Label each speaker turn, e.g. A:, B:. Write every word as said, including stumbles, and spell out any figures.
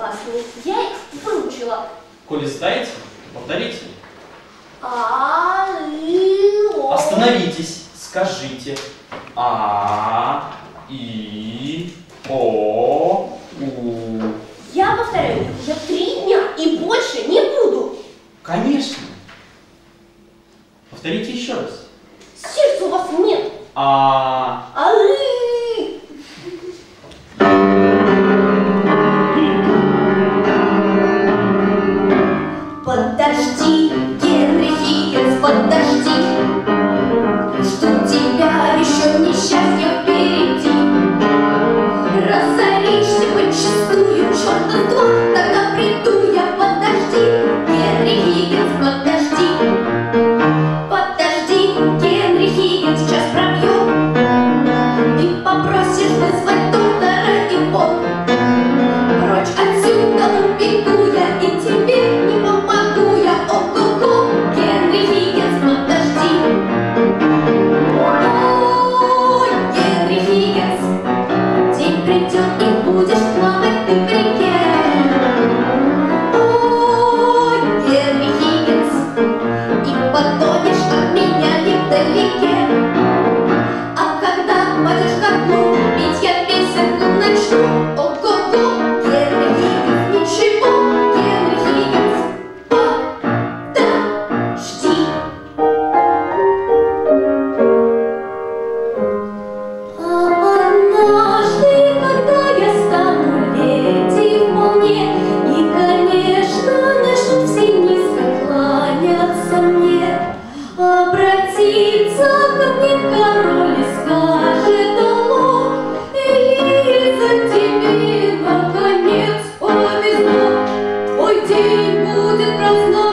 A: опасные. Я их выучила.
B: Коли знаете, повторите.
A: А, и, о.
B: Остановитесь, скажите. А, И, О, У.
A: Я повторяю уже три дня и больше не буду.
B: Конечно. Повторите еще раз.
A: Сердца у вас нет.
B: А.
A: А, и.
C: Подожди, Генри Хиггинс, подожди. Ждут тебя еще несчастья впереди. Разоришься подчистую, черта с два, тогда приду я. Подожди, Генри Хиггинс, подожди. Подожди, Генри Хиггинс, сейчас пробьет. И попросишь вызвать доктора и вот. Прочь отсюда убегу я, и тебе не помогу я. О-го-го, Генри Хиггинс, подожди. Ой, Генри Хиггинс, день придет и будешь плавать ты в реке. Ой, Генри Хиггинс, и потонешь от меня невдалеке. А когда пойдешь ко дну, петь я песенку начну. Ого-го, Генри Хиггинс, ничего, Генри Хиггинс, подожди. А однажды, когда я стану леди вполне, и, конечно, начнут все низко кланяться мне, обратиться ко мне король и скажет: алло, Элиза, тебе наконец повезло, твой день будет праздновать.